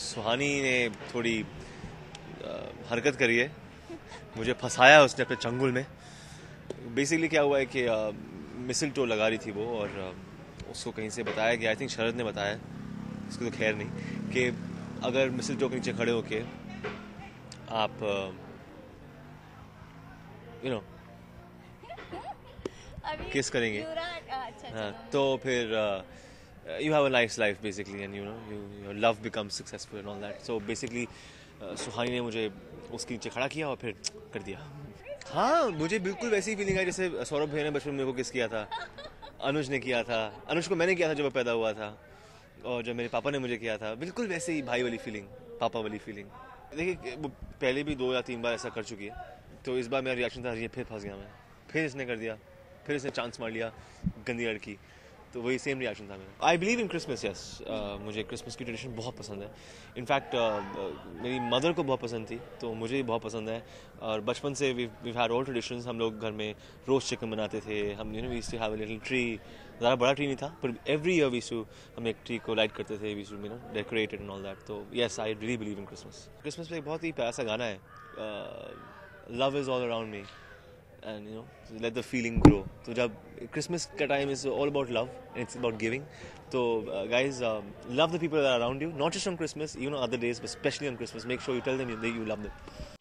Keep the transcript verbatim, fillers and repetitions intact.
सुहानी ने थोड़ी हरकत करी है, मुझे फंसाया उसने अपने चंगुल में। बेसिकली क्या हुआ है कि मिसल टो लगा रही थी वो, और uh, उसको कहीं से बताया कि आई थिंक शरद ने बताया, इसको तो खैर नहीं, कि अगर मिसल टो के नीचे खड़े होके आप यू नो किस करेंगे, हाँ, तो फिर you have a nice life basically, and you know your love becomes successful and all that. So basically Suhani ने मुझे उसके नीचे खड़ा किया और फिर कर दिया। हाँ, मुझे बिल्कुल वैसी फीलिंग है जैसे सौरभ भैया ने बचपन में को किस किया था, अनुज ने किया था, अनुज को मैंने किया था जब वो पैदा हुआ था, और जब मेरे पापा ने मुझे किया था, बिल्कुल वैसे ही भाई वाली फीलिंग, पापा वाली फीलिंग। देखिए वो पहले भी दो या तीन बार ऐसा कर चुकी है, तो इस बार मेरा रिएक्शन था ये फिर फंस गया मैं, फिर इसने कर दिया, फिर इसने चांस मार लिया, गंदी लड़की, तो वही सेम रिएक्शन था मेरा। I believe in Christmas, yes, मुझे क्रिसमस की ट्रेडिशन बहुत पसंद है। इनफैक्ट uh, मेरी मदर को बहुत पसंद थी, तो मुझे भी बहुत पसंद है, और बचपन से we we had all traditions. हम लोग घर में रोस्ट चिकन बनाते थे, हम you know we used to have a little tree, ज़्यादा बड़ा ट्री नहीं था, पर every year we used to, हम एक ट्री को लाइट करते थे, we used to you know decorate and all that. तो yes, I really believe in Christmas. Christmas पे एक बहुत ही प्यारा सा गाना है, love is all around me and you know let the feeling grow. तो जब Christmas का time is all about love and it's about giving, so uh, guys, um, love the people that are around you, not just on Christmas, even on other days, but especially on Christmas. Make sure you tell them that you love them.